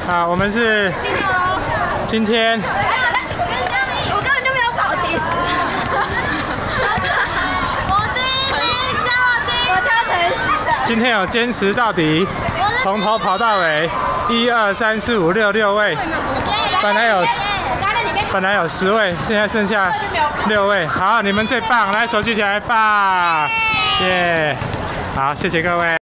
啊，我们是今天。 我根本就没有跑题。我超诚实的。 今天有坚持到底，从头跑到尾，1、2、3、4、5、6位，本来有10位，现在剩下6位。好，你们最棒，来手举起来，棒！耶！好，谢谢各位。